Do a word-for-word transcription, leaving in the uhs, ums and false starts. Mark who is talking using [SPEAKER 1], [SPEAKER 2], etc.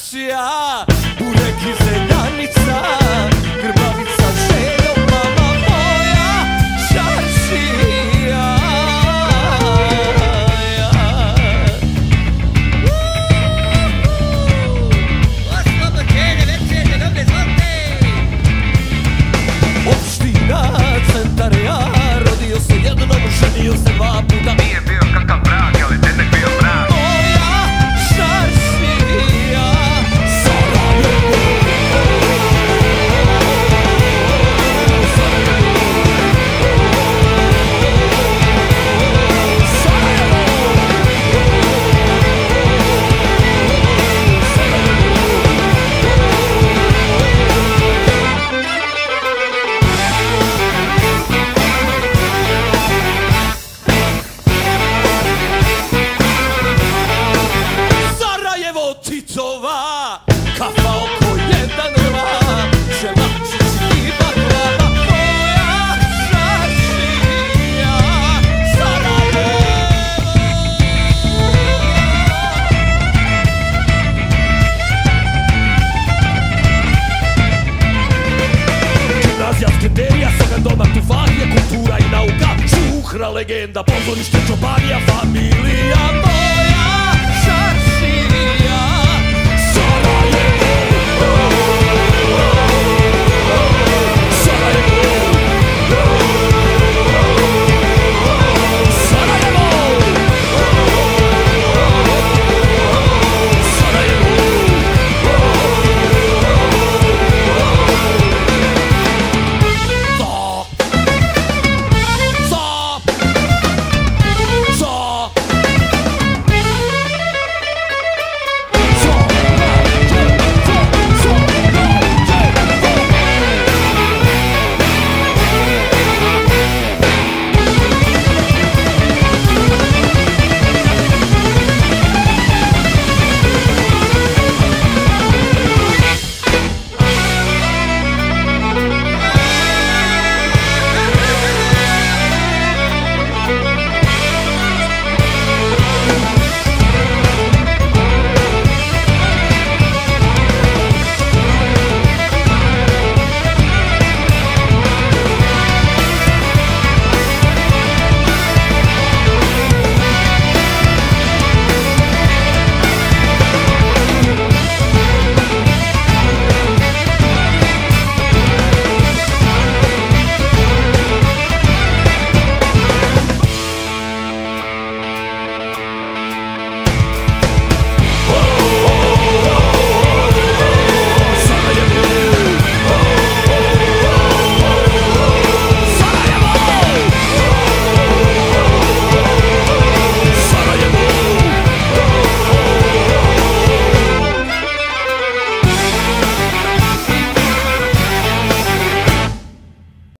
[SPEAKER 1] čaršija, burek i zeljanica, grbavica željo, mama moja, čaršija.
[SPEAKER 2] Oslobođenje večernje, dobre zvolte.
[SPEAKER 1] Opština, centar, ja rodio se jednom, ženio se dva puta.
[SPEAKER 3] Nije bio kakav brak, ali te nek bio brak.
[SPEAKER 1] Moja čaršija, Sarajevo. Sarajevo, Titova, kafa oko jedan dva, želačići i baklava, moja čaršija, Sarajevo. Gimnazija, skenderija, sogan doma, tufarije, kultura i nauka, čuhra, legenda, pozorište, čobanija, familija,